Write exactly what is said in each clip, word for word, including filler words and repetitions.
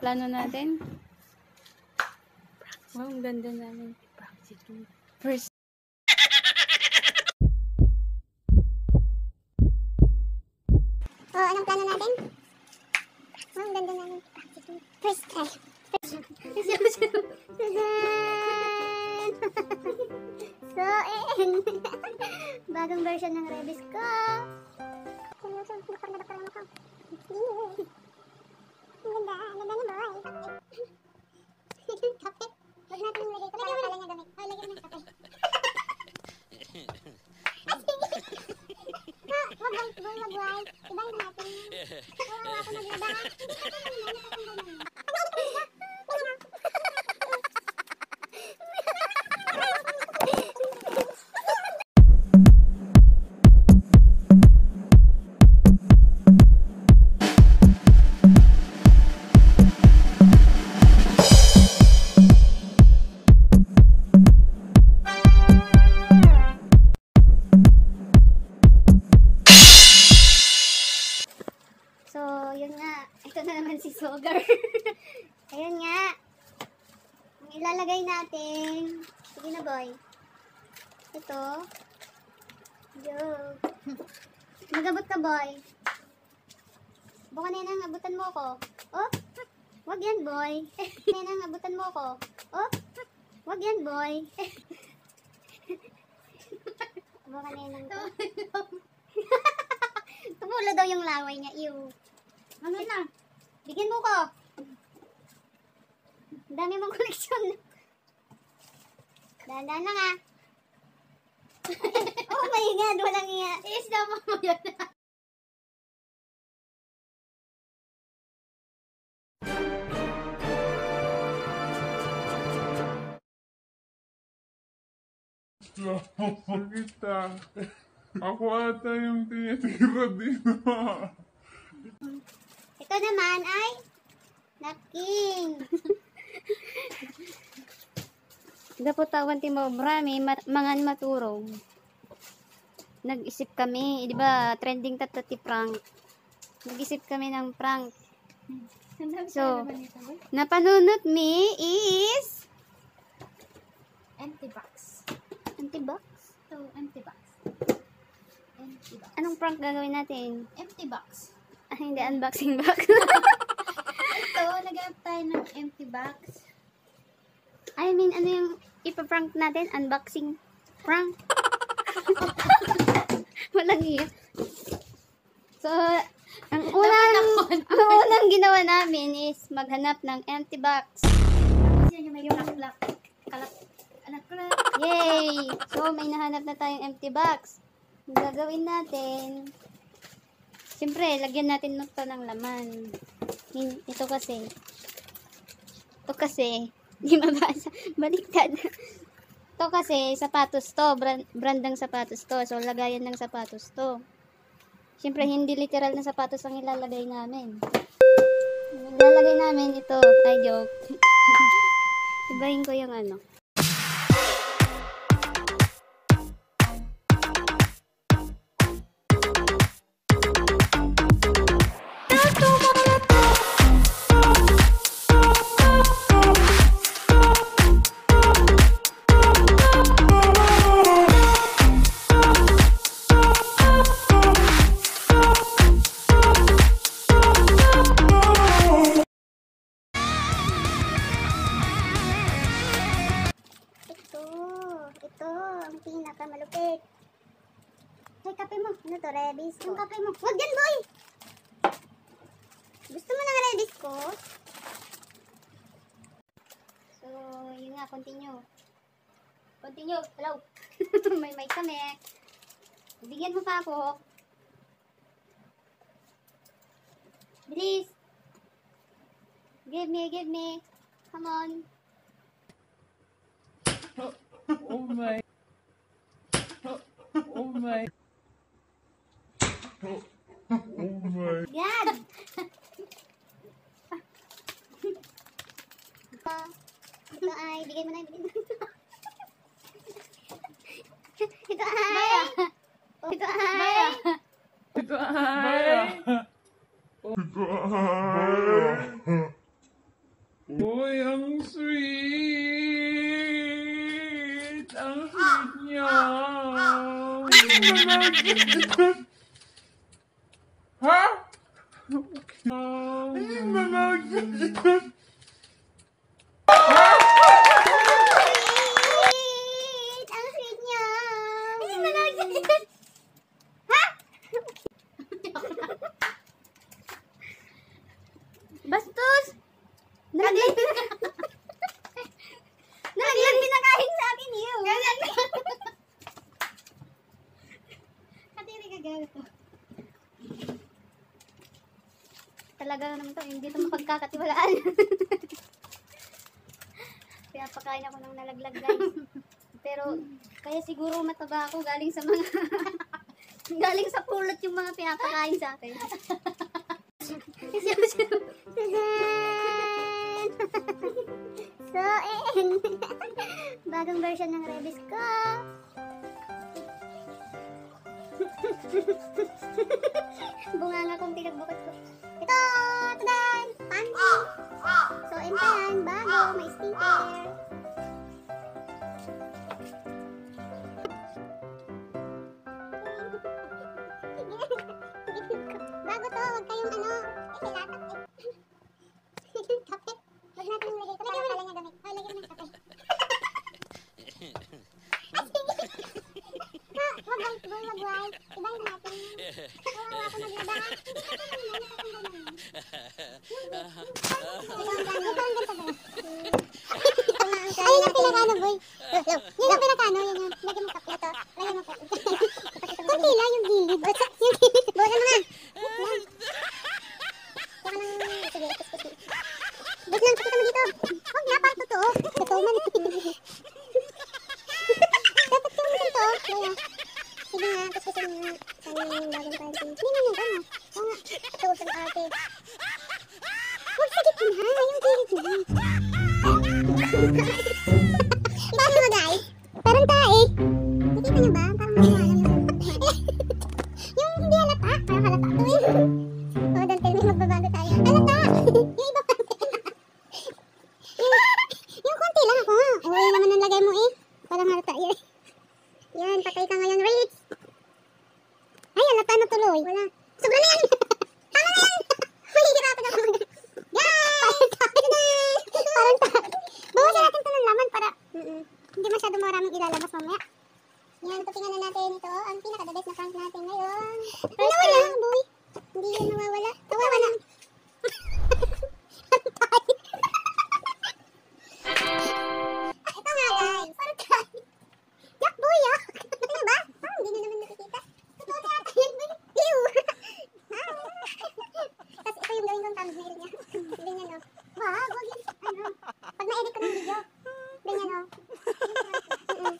plano natin. Wow, ang ganda namin. First. Oh, anong plano natin? Oh, ang ganda namin. First try. So, eh. Bagong version ng Rebis ko. Doktor na doktor ang mukha. Ang ganda. Ang ganda niya, boy. Kape. Huwag natin yung lagay ito. Lagyan mo na niya gamit. Oh, lagyan mo na kape. Ha, wag wag boy, wag wag. Ibahin natin. Wala ako naglaba. So, yun nga. Ito na naman si Sogar. Ayun nga. Ang ilalagay natin. Sige na, boy. Ito. Joke. Magabot ka, boy. Buka na yan, abutan mo ko. Oh, wag yan, boy. Buka na yan, abutan mo ko. Oh, wag yan, boy. Buka na yan. Tumulo daw yung laway niya. Ew. Ano na? Bigyan mo ko. Dami mong koleksyon. Dahan-dahan lang ah. Oh my God, walang iya. Isda mo mo yun. Kita. Ako ata yung tinitira dito. Ito naman ay napkin. Dapotawan ti mo, marami, mangan maturong. Nag-isip kami, di ba, trending tatati prank. Nag-isip kami ng prank. So, napanunot mi is Empty box. empty box. So, empty box. Empty box. Anong prank gagawin natin? Empty box. Ah, hindi, unboxing box. Ito, nag-up tayo ng empty box. I mean, ano yung ipaprank natin? Unboxing prank. Walang iya. So, ang unang, ang unang ginawa namin is maghanap ng empty box. Tapos yan yung may kalak-lak. Kalak. Anak ko na. Yay! So, may nahanap na tayong empty box. Ang gagawin natin, siyempre, lagyan natin nito ng laman. Hin- Ito kasi, ito kasi, di mabasa, baliktad. Ito kasi, sapatos to, brand, brandang sapatos to. So, lagayan ng sapatos to. Siyempre, hindi literal na sapatos ang ilalagay namin. Ilalagay namin ito, ay joke. Ibahin ko yung ano. Malupit. Hey, kape mo. Ano to, Rebis? Yung kape mo. Wag yan, boy! Gusto mo ng Rebis ko? So, yun nga, continue. Continue. Hello. May mic kami. Bigyan mo pa ako. Bilis. Give me, give me. Come on. Oh my. Oh my. Oh, oh my. Yan! Ito, ito ay, bigay mo na, bigay mo na. Ito ay, ito ay, Ito ay. Ito ay. Ha? Sweet! Ang sweet niya! Hindi ba nagsasagot? Ha? Bastos! Nalagyan Nalagyan pinakain sa akin yun. Katiri ka gawin ko. Talaga naman to, hindi to mapagkakatiwalaan. Kaya pakain ako ng nalaglag, guys. Pero, kaya siguro mataba ako galing sa mga galing sa pulot yung mga pinapakain sa akin. So, eh. Bagong version ng Rebis ko. Bunga nga kung pinagbukas ko. Ito! Tadan! Panty! So, ito yan. Bago. May sticker. Bago to. Huwag kayong ano. Eh, hilatak eh. Kape. Huwag natin ilagay ito. Para pala niya gamit. Oh, lagyan mo ng kape. Ha, wag guys, boy, wag guys. Ibahin natin. Kawawa ako maglaba. Hindi ka naman yan, nakatanggal na yan. Ayun ang pinakano, boy. Yan ang pinakano, yan yan. Lagyan mo kape ito. Lagyan mo kape. Kunti lang yung gilid. Yung gilid. Buwasan mo nga. Yan. Saka nang, sige, kuskus. Bus lang, pakita mo dito. Huwag na, parang totoo. Totoo man. Dapat yung ganito. Kaya, sige nga, kuskusin mo nga. Sana yung bagong panty. Hindi man yung gano'n. Oo nga, ito sa ate. Huwag sa gitna, yung gilid mo. Paano mo guys? Parang tae. Nakita niyo ba? Parang maliwanag yung yung hindi halata. Parang halata to eh. Oo, Dantel, may magbabago tayo. Halata! Yung iba pa. yung, yung konti lang ako. Ay, wala naman ang lagay mo eh. Parang halata yan. Yan, patay ka ngayon, Ritz. Ay, halata na tuloy. Wala. Sobra na yan. Tama na yan. Mahihirapan ako. Guys! Parang tae. Bawasan natin ito ng laman para mm-mm. Hindi masyado maraming ilalabas mamaya. Yan, tupingan na natin ito. Ang pinaka-the best na prank natin ngayon. Wala, wala, boy. Hindi yan nawawala. Kawawa na. Ito nga, guys. Parang tayo. Yak, boy, yak. Ano ba? Parang hindi na naman nakikita. Totoo na yata yan, boy. Ew. Tapos ito yung gawin kong thumbnail niya. Ganyan, no. Wag, wag yan. Ano? Pag na-edit ko ng video. Ganyan, no. Mm-mm.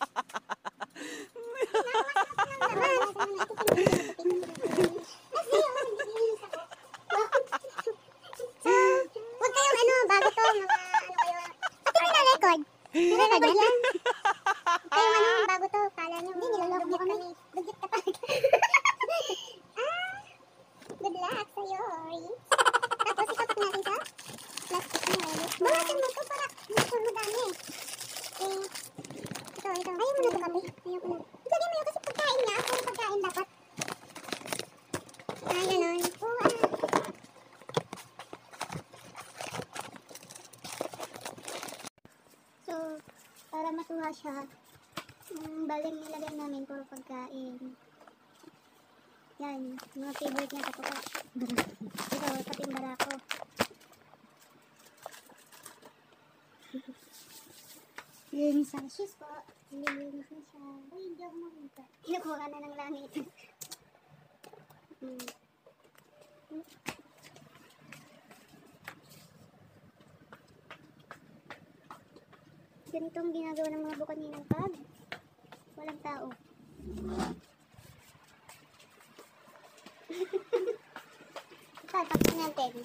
Huwag kayong ano, bago to, mga ano kayo. Pati may na-record. Na-record yan. Kayo ano, bago to, kala nyo. Hindi, nilaloko mo kami. Dugit ka talaga. Ah, good luck sa'yo, Ritz. Tapos itapak natin sa plastic na ulit. Bawasan mo to para mas madami. Eh, ito, ito. Ayaw mo na ito kami. Ayaw ko na. Lagyan mo yun kasi pagkain niya. Puro pagkain dapat. Ah, ganun. Oo, ah. So, para matuwa siya, yung baling nilagay namin puro pagkain. Yan, mga favorite niya ito pa. Ito, pati yung barako. Linis ang shoes po. Linis na siya. Uy, hindi ako makita. Kinukuha na ng langit. hmm. Ganitong ginagawa ng mga bukaninang pag walang tao. Ito, tapos natin.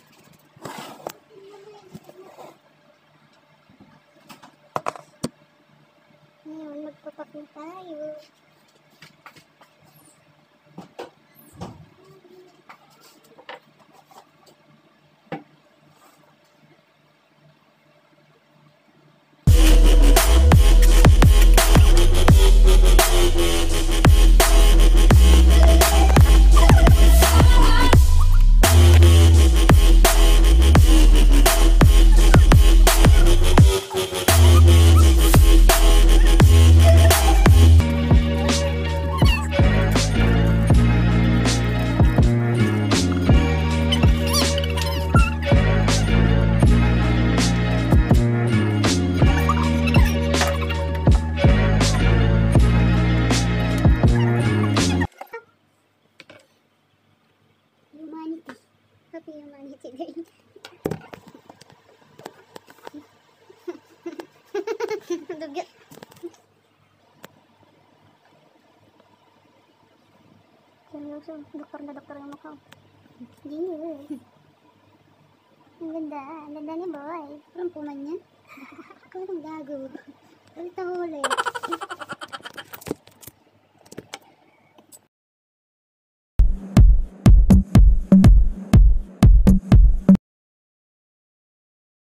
Ngayon, magpapak na tayo. seryoso. Doktor na doktor yung mukha. Genius. Ang ganda. Ang ganda ni boy. Parang puman niya. Ikaw ang gago. Ulit ako ulit.